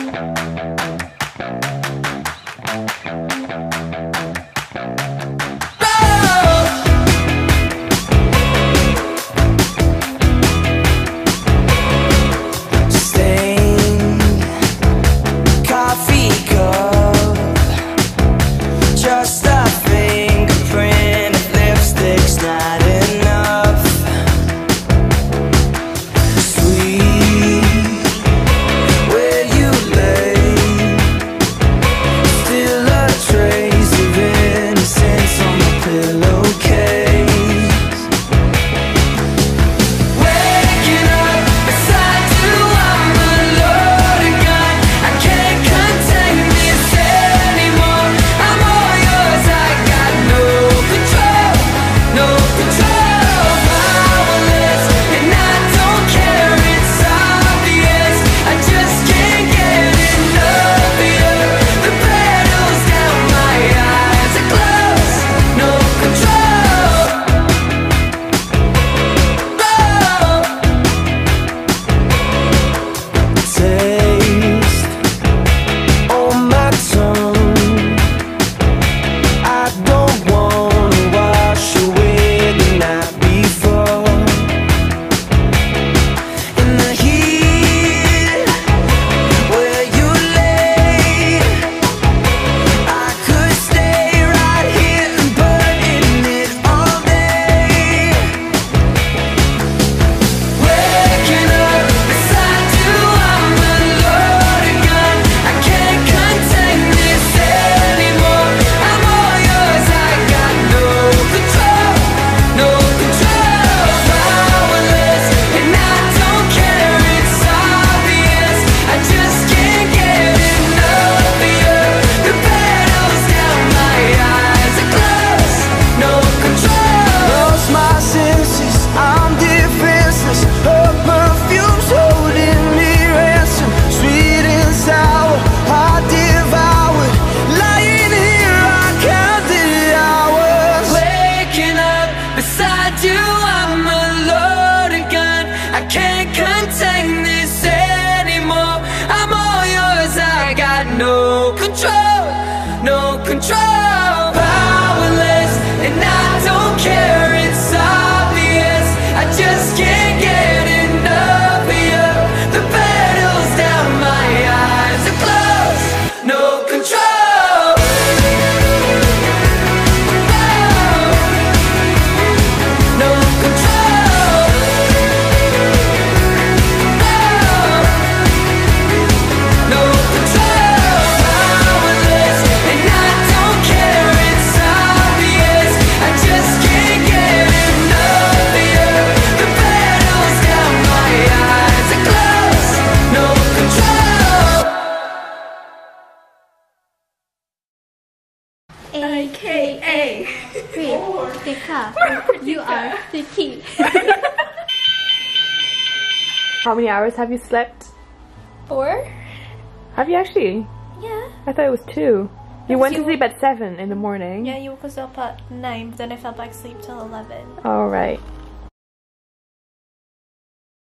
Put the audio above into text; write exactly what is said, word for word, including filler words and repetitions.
no control, no control, powerless, and I don't care, it's obvious, I just can't get enough of you. The petals down, my eyes are closed, no control. A K A Rika, you are Vicky. How many hours have you slept? Four? Have you actually? Yeah. I thought it was two. You Because went to you- sleep at seven in the morning. Yeah, you woke us up at nine, but then I fell back asleep till eleven. All right.